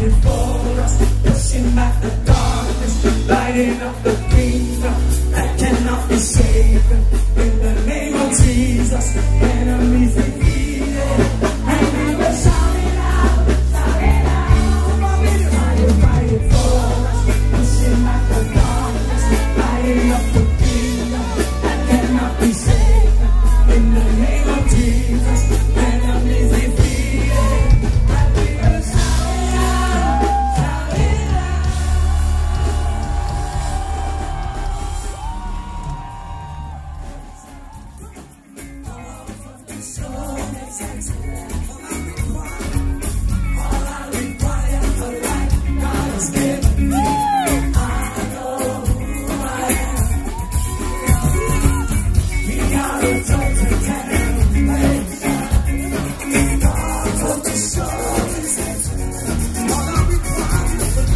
fighting for us, pushing back the darkness, lighting up the kingdom that cannot be shaken. In the name of Jesus, enemies defeated, and we will shout it out, shout it out. Come on, you're fighting for us, pushing back the darkness, lighting up the kingdom that cannot be shaken. In the name of Jesus, enemies defeated, and we will shout it out, shout it out. All I require for life, God has given me. I know who I am. We are a chosen generation. God told to show His hands. All I require for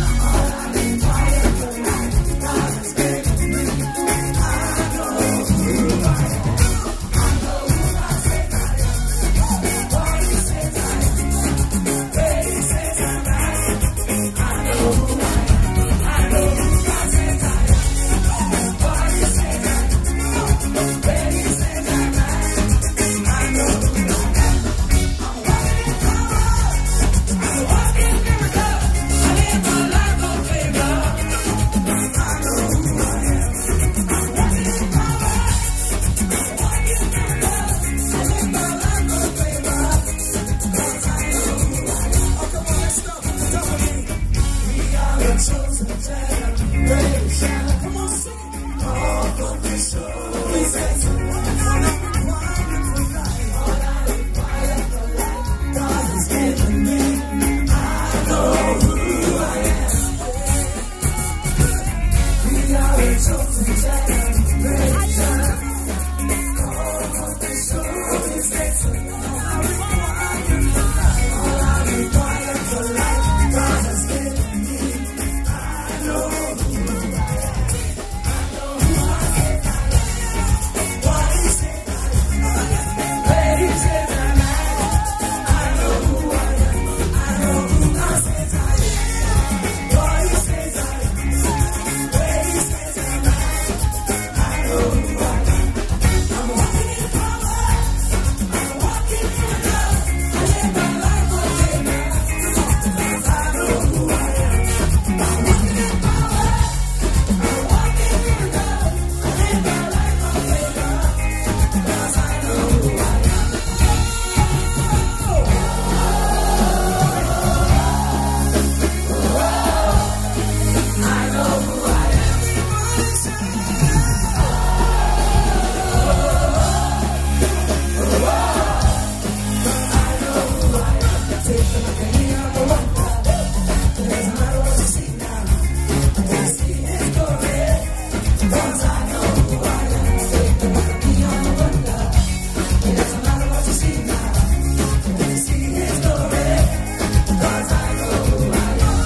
life, God has given me. I know who I am. I know who I say I am. What He says I am. Where He says I'm at. I know who I am. I know who God says I am. What He says I am. Where He says I'm at. I know who I am. I'm walking in power. I'm walking in miracles. I live my life on favor. I know who I am. I'm walking in power. I'm walking in miracles. I live my life on favor. 'Cause I know who I am. Oh, come on, let's go. Tell me. We are a chosen generation. Come on, sing it. All for this show is excellent. All I require for life. All I require for life. God has given me. I know who I am. We are a chosen generation. All for this show is excellent. All I require for life. All I require for life. God has given me. I know who I am. I know who I say I am. What He said I am. Where He says I'm at. I know who I am. I know who God says I am. What He says I am. Where He says I'm at. I know who I am. I'm walking in power. I'm walking in love. I live my life on favor. 'Cause I know who I am. I'm walking in power. I'm walking in love. I live my life on favor. 'Cause I know who I am. I know who I am. Taking a penny out the wonder. Doesn't matter what you see now. You see His glory. 'Cause I know who I am. Taking a penny out the wonder. Doesn't matter what you see now. You see His glory. 'Cause I know who I am.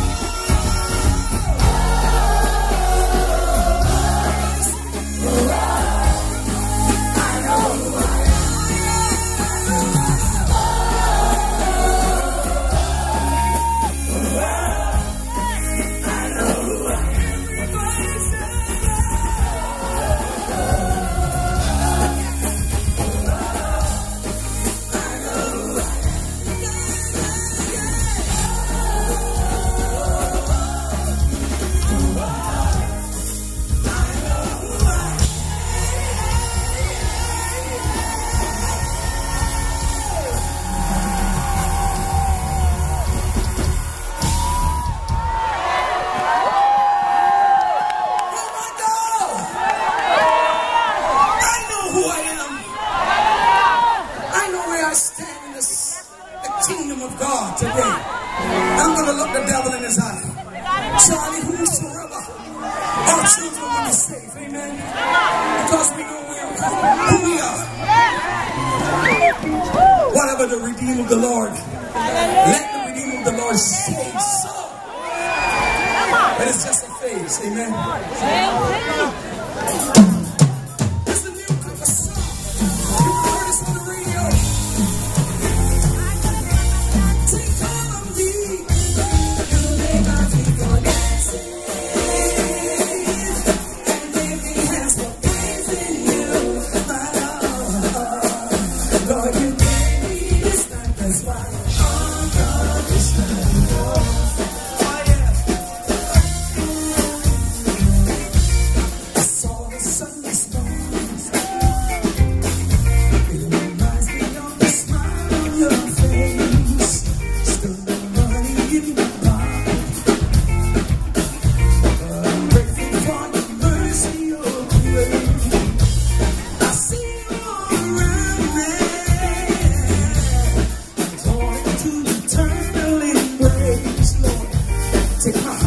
I know who I am. Kingdom of God today. I'm going to look the devil in his eye. Charlie, whosoever our children will be safe. Amen. Because we know who we are. Whatever the redeemer of the Lord, let the redeemer of the Lord say so. But it's just a phase. Amen. It's the new type of song. You heard this on the radio. Take all of me. Say, come.